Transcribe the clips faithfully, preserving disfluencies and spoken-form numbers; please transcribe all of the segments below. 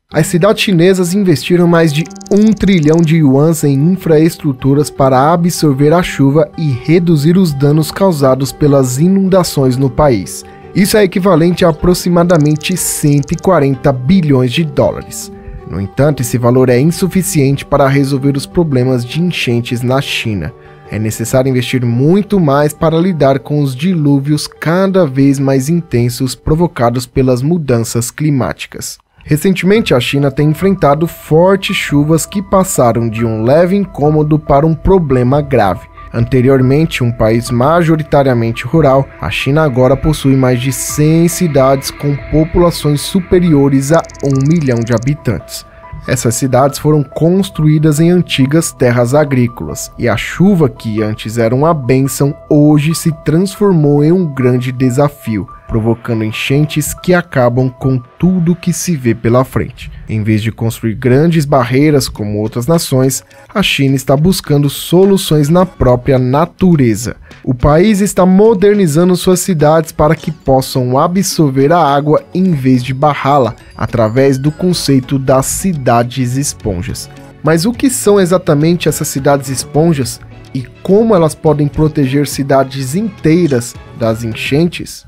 As cidades chinesas investiram mais de um trilhão de yuans em infraestruturas para absorver a chuva e reduzir os danos causados pelas inundações no país. Isso é equivalente a aproximadamente cento e quarenta bilhões de dólares. No entanto, esse valor é insuficiente para resolver os problemas de enchentes na China. É necessário investir muito mais para lidar com os dilúvios cada vez mais intensos provocados pelas mudanças climáticas. Recentemente, a China tem enfrentado fortes chuvas que passaram de um leve incômodo para um problema grave. Anteriormente, um país majoritariamente rural, a China agora possui mais de cem cidades com populações superiores a um milhão de habitantes. Essas cidades foram construídas em antigas terras agrícolas, e a chuva, que antes era uma bênção, hoje se transformou em um grande desafio, provocando enchentes que acabam com tudo que se vê pela frente. Em vez de construir grandes barreiras como outras nações, a China está buscando soluções na própria natureza. O país está modernizando suas cidades para que possam absorver a água em vez de barrá-la, através do conceito das cidades esponjas. Mas o que são exatamente essas cidades esponjas e como elas podem proteger cidades inteiras das enchentes?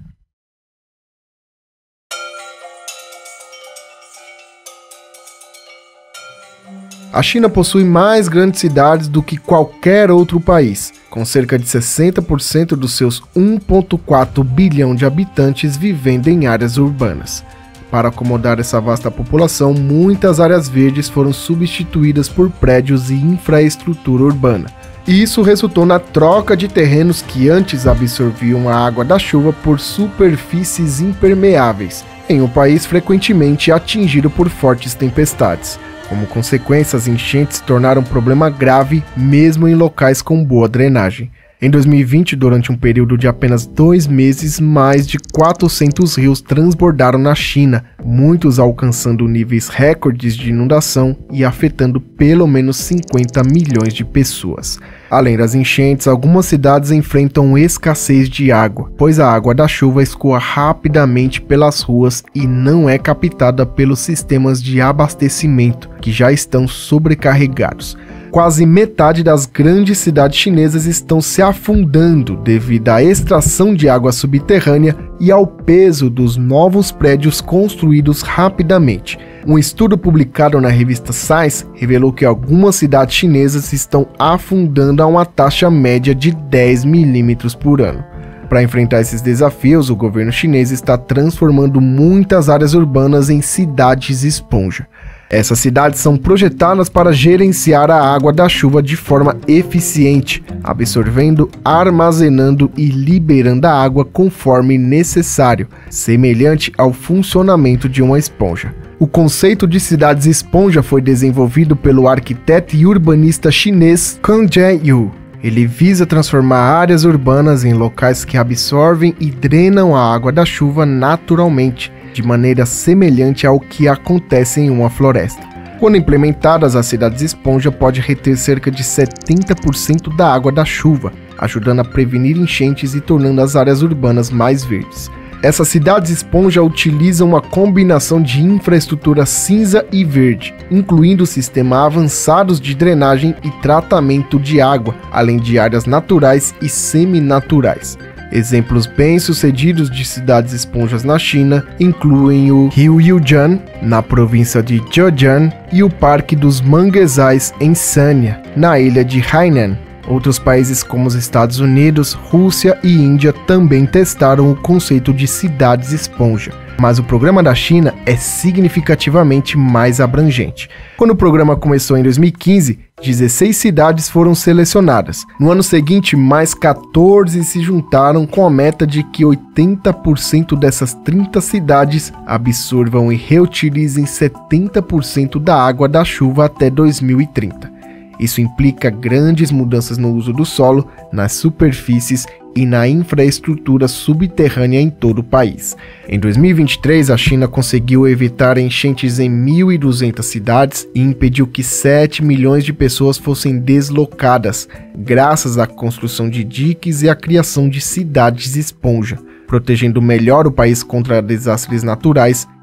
A China possui mais grandes cidades do que qualquer outro país, com cerca de sessenta por cento dos seus um vírgula quatro bilhão de habitantes vivendo em áreas urbanas. Para acomodar essa vasta população, muitas áreas verdes foram substituídas por prédios e infraestrutura urbana. E isso resultou na troca de terrenos que antes absorviam a água da chuva por superfícies impermeáveis, em um país frequentemente atingido por fortes tempestades. Como consequência, as enchentes se tornaram um problema grave mesmo em locais com boa drenagem. Em dois mil e vinte, durante um período de apenas dois meses, mais de quatrocentos rios transbordaram na China, muitos alcançando níveis recordes de inundação e afetando pelo menos cinquenta milhões de pessoas. Além das enchentes, algumas cidades enfrentam escassez de água, pois a água da chuva escoa rapidamente pelas ruas e não é captada pelos sistemas de abastecimento, que já estão sobrecarregados. Quase metade das grandes cidades chinesas estão se afundando devido à extração de água subterrânea e ao peso dos novos prédios construídos rapidamente. Um estudo publicado na revista Science revelou que algumas cidades chinesas estão afundando a uma taxa média de dez milímetros por ano. Para enfrentar esses desafios, o governo chinês está transformando muitas áreas urbanas em cidades esponja. Essas cidades são projetadas para gerenciar a água da chuva de forma eficiente, absorvendo, armazenando e liberando a água conforme necessário, semelhante ao funcionamento de uma esponja. O conceito de cidades esponja foi desenvolvido pelo arquiteto e urbanista chinês Kang Jianyu. Ele visa transformar áreas urbanas em locais que absorvem e drenam a água da chuva naturalmente, de maneira semelhante ao que acontece em uma floresta. Quando implementadas, as cidades esponja podem reter cerca de setenta por cento da água da chuva, ajudando a prevenir enchentes e tornando as áreas urbanas mais verdes. Essas cidades esponja utilizam uma combinação de infraestrutura cinza e verde, incluindo sistemas avançados de drenagem e tratamento de água, além de áreas naturais e semi-naturais. Exemplos bem-sucedidos de cidades esponjas na China incluem o Rio Yujian, na província de Zhejiang, e o Parque dos Manguezais em Sanya, na ilha de Hainan. Outros países como os Estados Unidos, Rússia e Índia também testaram o conceito de cidades esponja, mas o programa da China é significativamente mais abrangente. Quando o programa começou em dois mil e quinze, dezesseis cidades foram selecionadas. No ano seguinte, mais quatorze se juntaram com a meta de que oitenta por cento dessas trinta cidades absorvam e reutilizem setenta por cento da água da chuva até dois mil e trinta. Isso implica grandes mudanças no uso do solo, nas superfícies e na infraestrutura subterrânea em todo o país. Em dois mil e vinte e três, a China conseguiu evitar enchentes em mil e duzentas cidades e impediu que sete milhões de pessoas fossem deslocadas, graças à construção de diques e à criação de cidades esponja, protegendo melhor o país contra desastres naturais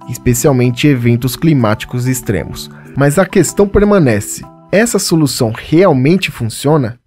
especialmente eventos climáticos extremos. Mas a questão permanece: essa solução realmente funciona?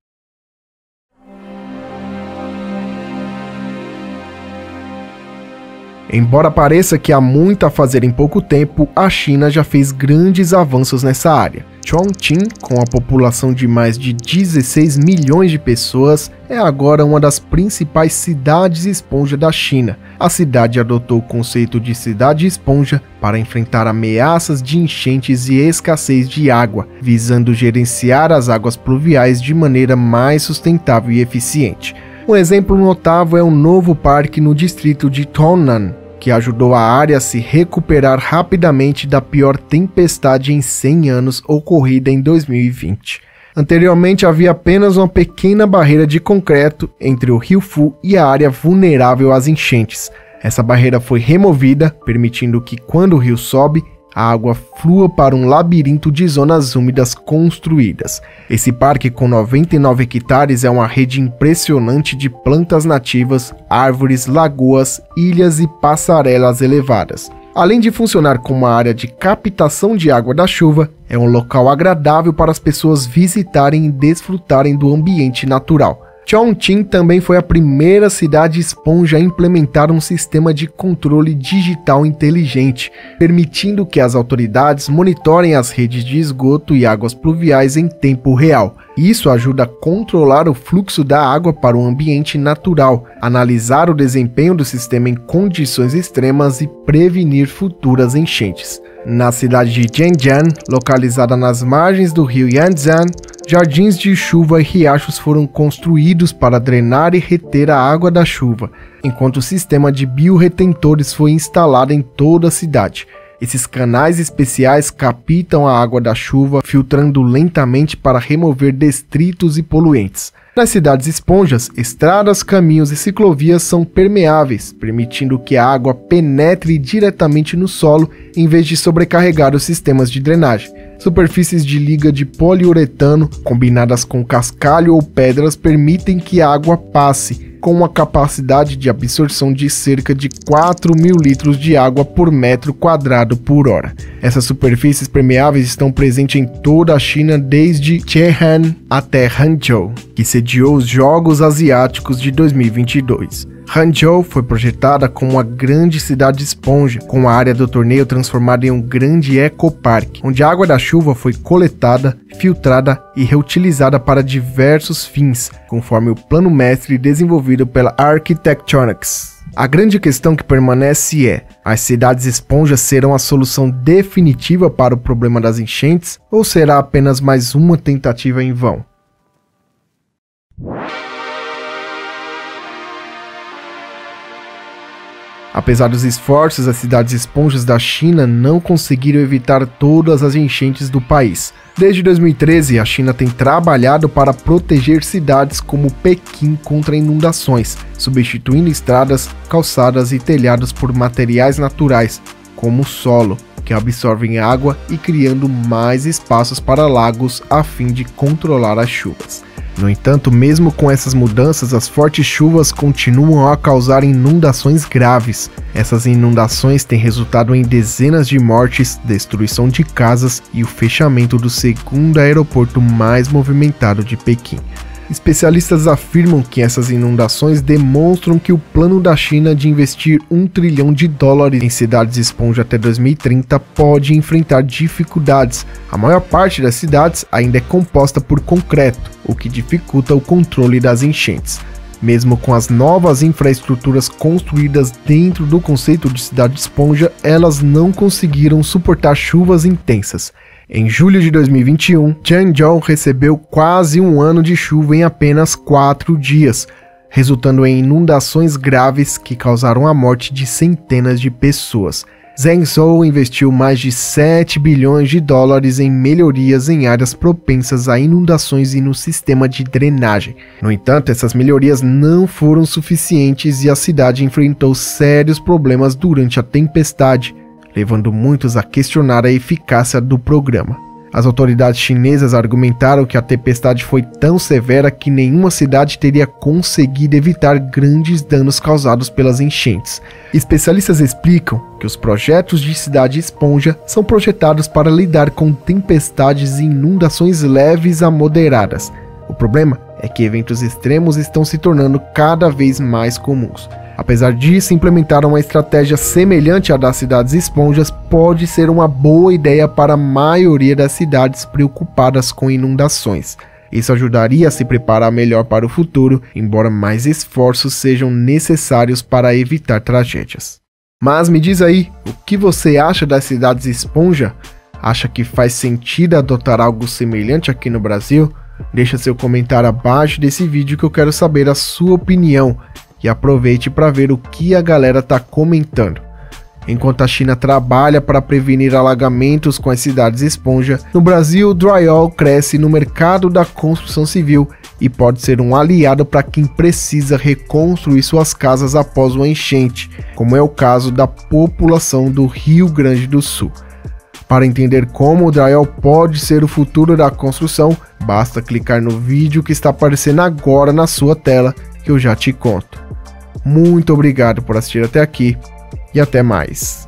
Embora pareça que há muito a fazer em pouco tempo, a China já fez grandes avanços nessa área. Chongqing, com a população de mais de dezesseis milhões de pessoas, é agora uma das principais cidades esponja da China. A cidade adotou o conceito de cidade esponja para enfrentar ameaças de enchentes e escassez de água, visando gerenciar as águas pluviais de maneira mais sustentável e eficiente. Um exemplo notável é um novo parque no distrito de Tongnan, que ajudou a área a se recuperar rapidamente da pior tempestade em cem anos ocorrida em dois mil e vinte. Anteriormente havia apenas uma pequena barreira de concreto entre o rio Fu e a área vulnerável às enchentes. Essa barreira foi removida, permitindo que, quando o rio sobe, a água flua para um labirinto de zonas úmidas construídas. Esse parque, com noventa e nove hectares, é uma rede impressionante de plantas nativas, árvores, lagoas, ilhas e passarelas elevadas. Além de funcionar como uma área de captação de água da chuva, é um local agradável para as pessoas visitarem e desfrutarem do ambiente natural. Chongqing também foi a primeira cidade esponja a implementar um sistema de controle digital inteligente, permitindo que as autoridades monitorem as redes de esgoto e águas pluviais em tempo real. Isso ajuda a controlar o fluxo da água para o ambiente natural, analisar o desempenho do sistema em condições extremas e prevenir futuras enchentes. Na cidade de Zhenjiang, localizada nas margens do rio Yangtze, jardins de chuva e riachos foram construídos para drenar e reter a água da chuva, enquanto o sistema de biorretentores foi instalado em toda a cidade. Esses canais especiais captam a água da chuva, filtrando lentamente para remover detritos e poluentes. Nas cidades esponjas, estradas, caminhos e ciclovias são permeáveis, permitindo que a água penetre diretamente no solo em vez de sobrecarregar os sistemas de drenagem. Superfícies de liga de poliuretano, combinadas com cascalho ou pedras, permitem que a água passe, com uma capacidade de absorção de cerca de quatro mil litros de água por metro quadrado por hora. Essas superfícies permeáveis estão presentes em toda a China desde Zhejiang até Hangzhou, que sediou os Jogos Asiáticos de dois mil e vinte e dois. Hangzhou foi projetada como uma grande cidade esponja, com a área do torneio transformada em um grande ecoparque, onde a água da chuva foi coletada, filtrada e reutilizada para diversos fins, conforme o plano mestre desenvolvido pela Architectronics. A grande questão que permanece é: as cidades esponjas serão a solução definitiva para o problema das enchentes, ou será apenas mais uma tentativa em vão? Apesar dos esforços, as cidades esponjas da China não conseguiram evitar todas as enchentes do país. Desde dois mil e treze, a China tem trabalhado para proteger cidades como Pequim contra inundações, substituindo estradas, calçadas e telhados por materiais naturais, como o solo, que absorvem água, e criando mais espaços para lagos a fim de controlar as chuvas. No entanto, mesmo com essas mudanças, as fortes chuvas continuam a causar inundações graves. Essas inundações têm resultado em dezenas de mortes, destruição de casas e o fechamento do segundo aeroporto mais movimentado de Pequim. Especialistas afirmam que essas inundações demonstram que o plano da China de investir um trilhão de dólares em cidades esponja até dois mil e trinta pode enfrentar dificuldades. A maior parte das cidades ainda é composta por concreto, o que dificulta o controle das enchentes. Mesmo com as novas infraestruturas construídas dentro do conceito de cidade esponja, elas não conseguiram suportar chuvas intensas. Em julho de dois mil e vinte e um, Zhangzhou recebeu quase um ano de chuva em apenas quatro dias, resultando em inundações graves que causaram a morte de centenas de pessoas. Zhengzhou investiu mais de sete bilhões de dólares em melhorias em áreas propensas a inundações e no sistema de drenagem. No entanto, essas melhorias não foram suficientes e a cidade enfrentou sérios problemas durante a tempestade, levando muitos a questionar a eficácia do programa. As autoridades chinesas argumentaram que a tempestade foi tão severa que nenhuma cidade teria conseguido evitar grandes danos causados pelas enchentes. Especialistas explicam que os projetos de cidade esponja são projetados para lidar com tempestades e inundações leves a moderadas. O problema é que eventos extremos estão se tornando cada vez mais comuns. Apesar disso, implementar uma estratégia semelhante à das cidades esponjas pode ser uma boa ideia para a maioria das cidades preocupadas com inundações. Isso ajudaria a se preparar melhor para o futuro, embora mais esforços sejam necessários para evitar tragédias. Mas me diz aí, o que você acha das cidades esponja? Acha que faz sentido adotar algo semelhante aqui no Brasil? Deixa seu comentário abaixo desse vídeo que eu quero saber a sua opinião. E aproveite para ver o que a galera tá comentando. Enquanto a China trabalha para prevenir alagamentos com as cidades esponja, no Brasil o drywall cresce no mercado da construção civil e pode ser um aliado para quem precisa reconstruir suas casas após uma enchente, como é o caso da população do Rio Grande do Sul. Para entender como o drywall pode ser o futuro da construção, basta clicar no vídeo que está aparecendo agora na sua tela que eu já te conto. Muito obrigado por assistir até aqui e até mais.